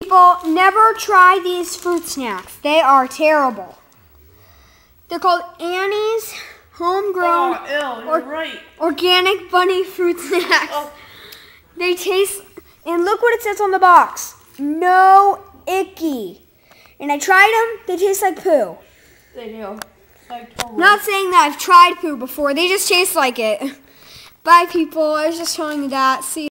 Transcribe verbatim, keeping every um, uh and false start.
people, never try these fruit snacks. They are terrible. They're called Annie's Homegrown oh, ew, you're or, right. Organic Bunny Fruit Snacks. Oh. They taste, and look what it says on the box. No icky. And I tried them, they taste like poo. They do. Like totally. Not saying that I've tried poo before, they just taste like it. Bye people, I was just showing you that. See